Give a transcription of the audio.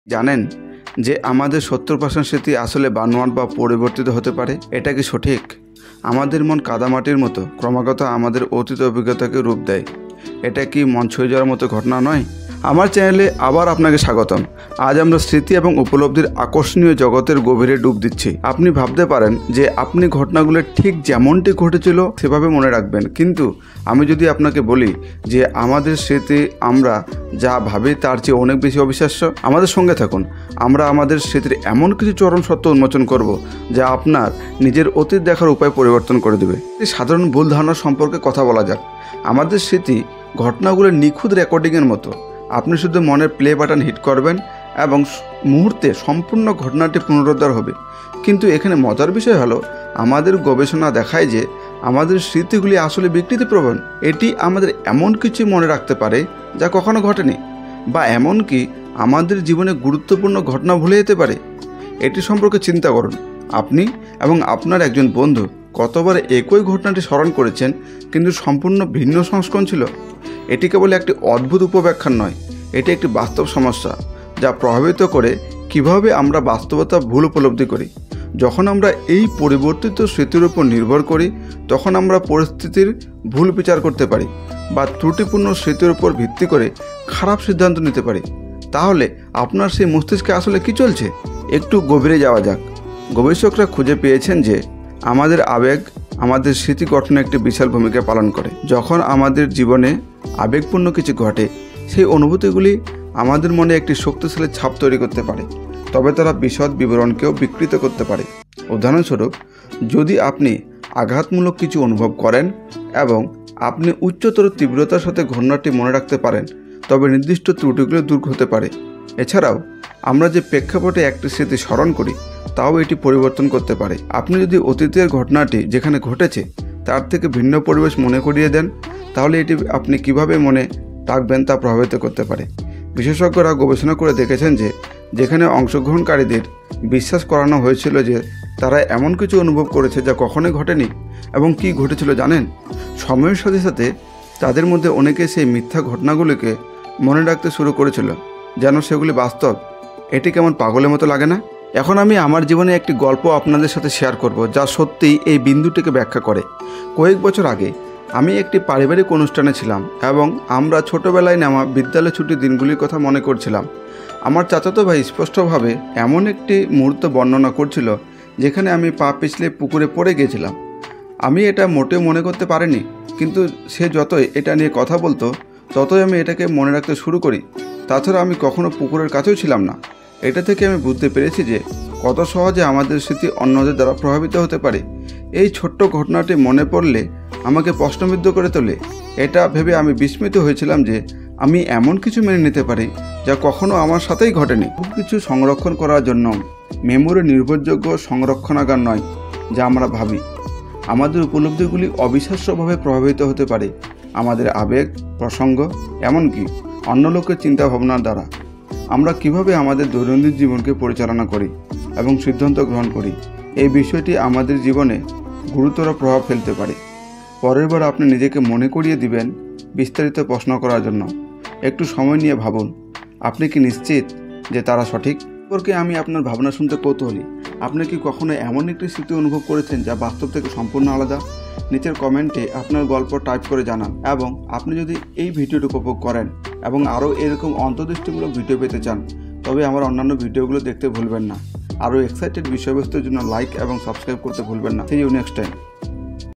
জানেন যে আমাদের 70% স্মৃতি আসলে বানোয়াট বা পরিবর্তিত হতে পারে। এটা কি সঠিক? আমাদের মন কাদামাটির মতো ক্রমাগত আমাদের অতীত অভিজ্ঞতাকে রূপ দেয়। এটা কি মন ছুঁয়ে যাওয়ার মতো ঘটনা নয়? আমার চ্যানেলে আবার আপনাকে স্বাগতম। আজ আমরা স্মৃতি এবং উপলব্ধির আকর্ষণীয় জগতের গভীরে ডুব দিচ্ছি। আপনি ভাবতে পারেন যে আপনি ঘটনাগুলো ঠিক যেমনটি ঘটেছিল সেভাবে মনে রাখবেন, কিন্তু আমি যদি আপনাকে বলি যে আমাদের স্মৃতি আমরা যা ভাবি তার চেয়ে অনেক বেশি অবিশ্বাস্য। আমাদের সঙ্গে থাকুন, আমরা আমাদের স্মৃতির এমন কিছু চরম সত্য উন্মোচন করব যা আপনার নিজের অতীত দেখার উপায় পরিবর্তন করে দেবে। এই সাধারণ ভুল ধারণা সম্পর্কে কথা বলা যাক। আমাদের স্মৃতি ঘটনাগুলোর নিখুঁত রেকর্ডিংয়ের মতো। আপনি শুধু মনের প্লে বাটন হিট করবেন এবং মুহূর্তে সম্পূর্ণ ঘটনাটি পুনরুদ্ধার হবে। কিন্তু এখানে মজার বিষয় হলো, আমাদের গবেষণা দেখায় যে আমাদের স্মৃতিগুলি আসলে বিকৃতিপ্রবণ। এটি আমাদের এমন কিছু মনে রাখতে পারে যা কখনো ঘটেনি, বা এমনকি আমাদের জীবনে গুরুত্বপূর্ণ ঘটনা ভুলে যেতে পারে। এটি সম্পর্কে চিন্তা করুন, আপনি এবং আপনার একজন বন্ধু কতবার একই ঘটনাটি স্মরণ করেছেন, কিন্তু সম্পূর্ণ ভিন্ন সংস্করণ ছিল। এটি কেবল একটি অদ্ভুত উপব্যাখ্যান নয়, এটি একটি বাস্তব সমস্যা যা প্রভাবিত করে কিভাবে আমরা বাস্তবতা ভুল উপলব্ধি করি। যখন আমরা এই পরিবর্তিত স্মৃতির উপর নির্ভর করি, তখন আমরা পরিস্থিতির ভুল বিচার করতে পারি বা ত্রুটিপূর্ণ স্মৃতির উপর ভিত্তি করে খারাপ সিদ্ধান্ত নিতে পারি। তাহলে আপনার সেই মস্তিষ্কে আসলে কি চলছে? একটু গভীরে যাওয়া যাক। গবেষকরা খুঁজে পেয়েছেন যে আমাদের আবেগ আমাদের স্মৃতি গঠনে একটি বিশাল ভূমিকা পালন করে। যখন আমাদের জীবনে আবেগপূর্ণ কিছু ঘটে, সেই অনুভূতিগুলি আমাদের মনে একটি শক্তিশালী ছাপ তৈরি করতে পারে, তবে তারা বিশদ বিবরণকেও বিকৃত করতে পারে। উদাহরণস্বরূপ, যদি আপনি আঘাতমূলক কিছু অনুভব করেন এবং আপনি উচ্চতর তীব্রতার সাথে ঘটনাটি মনে রাখতে পারেন, তবে নির্দিষ্ট ত্রুটিগুলো দূর হতে পারে। এছাড়াও আমরা যে প্রেক্ষাপটে একটি স্মৃতি স্মরণ করি তাও এটি পরিবর্তন করতে পারে। আপনি যদি অতীতের ঘটনাটি যেখানে ঘটেছে তার থেকে ভিন্ন পরিবেশ মনে করিয়ে দেন, তাহলে এটি আপনি কিভাবে মনে রাখবেন তা প্রভাবিত করতে পারে। বিশেষজ্ঞরা গবেষণা করে দেখেছেন যে যেখানে অংশগ্রহণকারীদের বিশ্বাস করানো হয়েছিল যে তারা এমন কিছু অনুভব করেছে যা কখনোই ঘটেনি, এবং কি ঘটেছিল জানেন? সময়ের সাথে সাথে তাদের মধ্যে অনেকে সেই মিথ্যা ঘটনাগুলিকে মনে রাখতে শুরু করেছিল যেন সেগুলি বাস্তব। এটি কেমন পাগলের মতো লাগে না? এখন আমি আমার জীবনে একটি গল্প আপনাদের সাথে শেয়ার করব যা সত্যিই এই বিন্দুটিকে ব্যাখ্যা করে। কয়েক বছর আগে আমি একটি পারিবারিক অনুষ্ঠানে ছিলাম এবং আমরা ছোটোবেলায় নেওয়া বিদ্যালয় ছুটির দিনগুলির কথা মনে করছিলাম। আমার চাচাতো ভাই স্পষ্টভাবে এমন একটি মুহূর্ত বর্ণনা করছিল যেখানে আমি পা পিছলে পুকুরে পড়ে গিয়েছিলাম। আমি এটা মোটেও মনে করতে পারিনি, কিন্তু সে যতই এটা নিয়ে কথা বলতো ততই আমি এটাকে মনে রাখতে শুরু করি। তাছাড়া আমি কখনো পুকুরের কাছেও ছিলাম না। এটা থেকে আমি বুঝতে পেরেছি যে কত সহজে আমাদের স্মৃতি অন্যদের দ্বারা প্রভাবিত হতে পারে। এই ছোট্ট ঘটনাটি মনে পড়লে আমাকে প্রশ্নবিদ্ধ করে তোলে। এটা ভেবে আমি বিস্মিত হয়েছিলাম যে আমি এমন কিছু মেনে নিতে পারি যা কখনো আমার সাথেই ঘটেনি। খুব কিছু সংরক্ষণ করার জন্য মেমোরি নির্ভরযোগ্য সংরক্ষণাগার নয় যা আমরা ভাবি। আমাদের উপলব্ধিগুলি অবিশ্বাস্যভাবে প্রভাবিত হতে পারে আমাদের আবেগ, প্রসঙ্গ, এমনকি অন্য লোকের চিন্তাভাবনার দ্বারা। আমরা কিভাবে আমাদের দৈনন্দিন জীবনকে পরিচালনা করি এবং সিদ্ধান্ত গ্রহণ করি, এই বিষয়টি আমাদের জীবনে গুরুতর প্রভাব ফেলতে পারে। পরের বার আপনি নিজেকে মনে করিয়ে দিবেন বিস্তারিত প্রশ্ন করার জন্য। একটু সময় নিয়ে ভাবুন, আপনি কি নিশ্চিত যে তারা সঠিক? সম্পর্কে আমি আপনার ভাবনা শুনতে কৌতূহলী। আপনি কি কখনো এমন একটি স্মৃতি অনুভব করেছেন যা বাস্তব থেকে সম্পূর্ণ আলাদা? নিচের কমেন্টে আপনার গল্প টাইপ করে জানান। এবং আপনি যদি এই ভিডিওটি উপভোগ করেন এবং আরও এরকম অন্তর্দৃষ্টিমূলক ভিডিও পেতে চান, তবে আমার অন্যান্য ভিডিওগুলো দেখতে ভুলবেন না। আরও এক্সাইটেড বিষয়বস্তুর জন্য লাইক এবং সাবস্ক্রাইব করতে ভুলবেন না। See you next time.